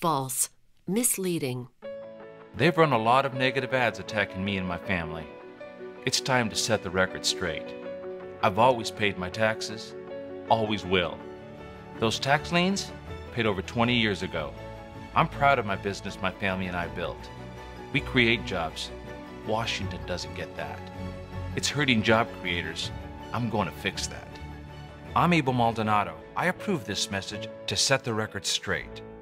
false, misleading. They've run a lot of negative ads attacking me and my family. It's time to set the record straight. I've always paid my taxes, always will. Those tax liens, paid over 20 years ago. I'm proud of my business my family and I built. We create jobs. Washington doesn't get that. It's hurting job creators. I'm going to fix that. I'm Abel Maldonado. I approve this message to set the record straight.